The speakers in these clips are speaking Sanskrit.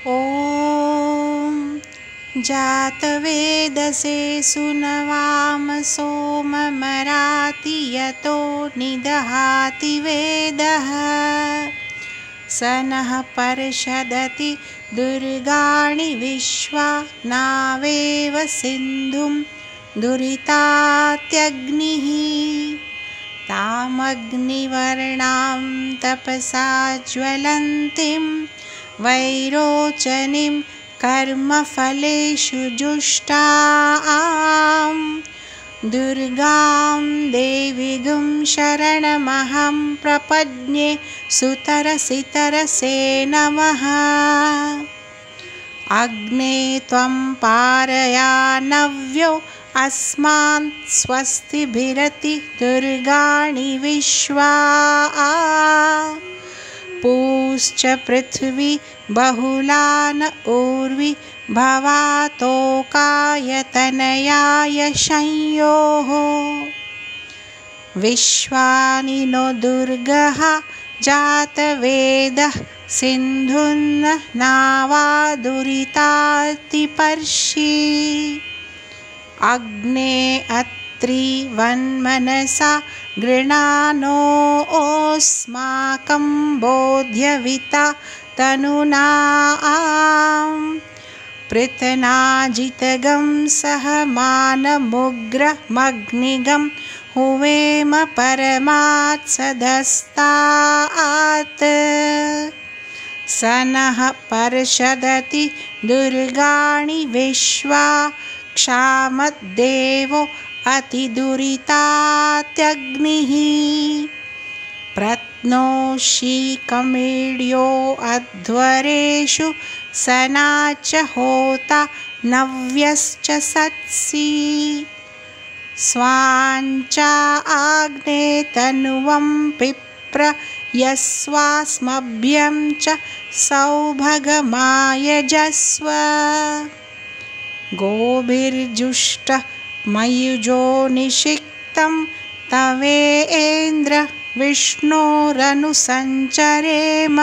ॐ जातवेदसे सुनवाम सोममराति यतो निदहाति वेदः स नः पर्षदति दुर्गाणि विश्वा नावेव सिन्धुं दुरितात्यग्निः तामग्निवर्णां तपसा ज्वलन्तीं वैरोचनीं कर्मफलेषु जुष्टां दुर्गां देवीगुं शरणमहं प्रपद्ये सुतरसितरसे नमः। अग्ने त्वं पारयानव्यो अस्मान् स्वस्तिभिरति दुर्गाणि विश्वा पूश्च पृथ्वी बहुलान ऊर्वी भवातोकायतनयाय संयोः विश्वानि नो दुर्गः जातवेदः सिन्धुन्न नावादुरितातिपर्षि अग्ने अत्रि वन्मनसा गृणानोऽस्माकं बोध्यविता तनुना पृतनाजितगं सहमानमुग्रमग्निगं हुवेम परमात् सदस्तात् स नः पर्षदति दुर्गाणि विश्वा क्षामद्देवो अतिदुरितात्यग्निः प्रत्नोषीकमीड्यो अध्वरेषु सनाच होता नव्यश्च सत्सि स्वाञ्चा आग्ने तनुवं पिप्र यस्वास्मभ्यं च सौभगमायजस्व गोभिर्जुष्ट मयुजो निषिक्तं तवेन्द्र विष्णोरनुसञ्चरेम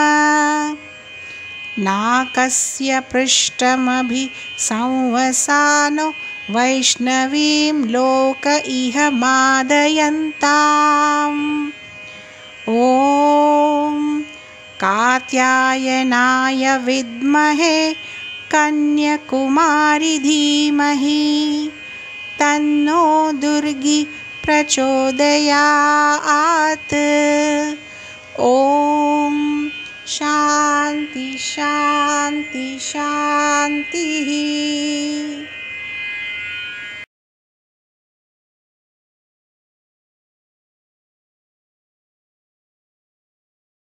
नाकस्य पृष्ठमभि संवसानो वैष्णवीं लोक इह मादयन्ताम् ॐ कात्यायनाय विद्महे कन्याकुमारी धीमहि तन्नो दुर्गी प्रचोदयात्। ॐ शान्ति शान्ति शान्तिः।